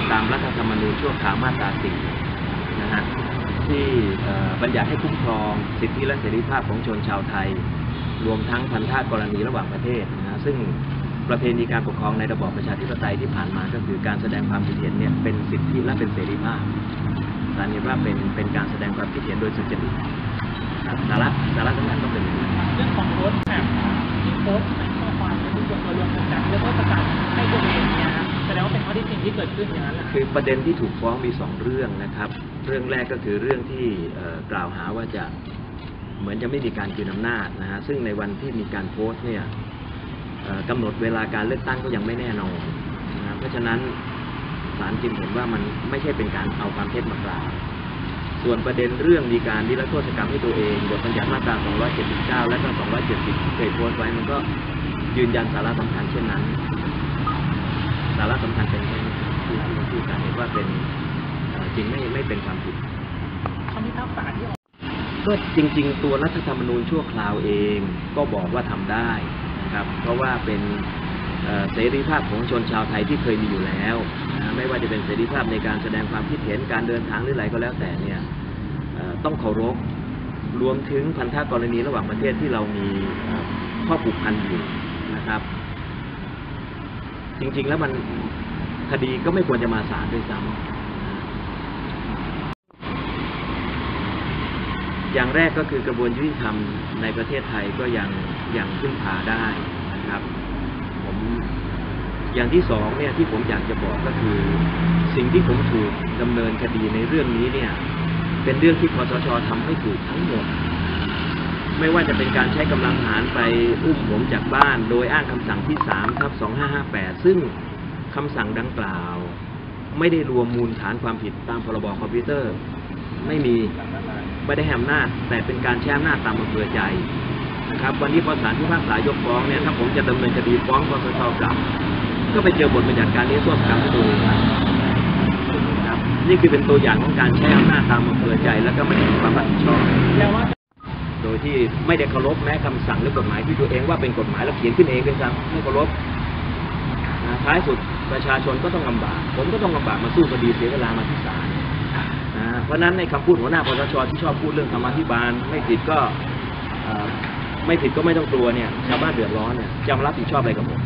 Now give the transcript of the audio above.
ตามรัฐธรรมนูญชั่วคราวมาตรา 4 นะฮะที่บัญญัติให้คุ้มครองสิทธิและเสรีภาพของชนชาวไทยรวมทั้งพันธะกรณีระหว่างประเทศนะซึ่งประเพณีการปกครองในระบอบประชาธิปไตยที่ผ่านมาก็คือการแสดงความคิดเห็นเนี่ยเป็นสิทธิและเป็นเสรีภาพศาลเห็นว่าเป็นการแสดงความคิดเห็นโดยสุจริตสาระสำคัญต้องเป็นอย่างนี้เรื่องของโพสต์แบบที่โพสต์ในข้อความที่ส่วนตัวรวมกันแล้วก็ประกาศให้ตัวเองเนี่ยแสดงว่าเป็นข้อที่จริงที่เกิดขึ้นอย่างนั้นแหละคือประเด็นที่ถูกฟ้องมี2เรื่องนะครับเรื่องแรกก็คือเรื่องที่กล่าวหาว่าจะเหมือนจะไม่มีการคืนอำนาจนะฮะซึ่งในวันที่มีการโพสต์เนี่ยกำหนดเวลาการเลือกตั้งก็ยังไม่แน่นอนนะเพราะฉะนั้นศาลจึงเห็นว่ามันไม่ใช่เป็นการเอาความเท็จมากล่าวส่วนประเด็นเรื่องมีการนิรโทษกรรมให้ตัวเองบทบัญญัติมาตรา 279 และก็ 270 ที่เคยโพสต์ไว้มันก็ยืนยันสาระสำคัญเช่นนั้นสาระสำคัญเป็นแค่นี้ที่ศาลเห็นว่าเป็นจริงไม่เป็นความผิดคำพิพากษาที่ออกก็จริงๆตัวรัฐธรรมนูญชั่วคราวเองก็บอกว่าทำได้นะครับเพราะว่าเป็นเสรีภาพของชนชาวไทยที่เคยมีอยู่แล้วนะไม่ว่าจะเป็นเสรีภาพในการแสดงความคิดเห็นการเดินทางหรืออะไรก็แล้วแต่เนี่ยต้องเคารพรวมถึงพันธะกรณีระหว่างประเทศที่เรามีข้อผูกพันอยู่นะครับจริงๆแล้วมันคดีก็ไม่ควรจะมาศาลด้วยซ้ำอย่างแรกก็คือกระบวนยุติธรรมในประเทศไทยก็ยังพึ่งพาได้นะครับผมอย่างที่2เนี่ยที่ผมอยากจะบอกก็คือสิ่งที่ผมถูกดำเนินคดีในเรื่องนี้เนี่ยเป็นเรื่องที่คสช.ทำไม่ถูกทั้งหมดไม่ว่าจะเป็นการใช้กำลังทหารไปอุ้มผมจากบ้านโดยอ้างคำสั่งที่ 3/2558 ซึ่งคำสั่งดังกล่าวไม่ได้รวมมูลฐานความผิดตามพรบคอมพิวเตอร์ไม่ได้ให้อำนาจแต่เป็นการใช้อำนาจตามอำเภอใจนะครับวันนี้พอศาลพิพากษายกฟ้องเนี่ยถ้าผมจะดำเนินคดีฟ้องคสช.กลับก็ไปเจอบทบัญญัติการนิรโทษกรรมที่ตัวเองครับนี่คือเป็นตัวอย่างของการใช้อำนาจตามอำเภอใจแล้วก็ไม่มีความรับผิดชอบโดยที่ไม่ได้เคารพแม้คำสั่งหรือกฎหมายที่ตัวเองว่าเป็นกฎหมายแล้วเขียนขึ้นเองด้วยซ้ำไม่เคารพท้ายสุดประชาชนก็ต้องลำบากผมก็ต้องลำบากมาสู้คดีเสียเวลามาที่ศาลเพราะนั้นในคำพูดหัวหน้าคสช.ที่ชอบพูดเรื่องธรรมาภิบาลไม่ผิดก็ไม่ต้องกลัวเนี่ยชาวบ้านเดือดร้อนเนี่ยจะมารับผิดชอบอะไรกับผม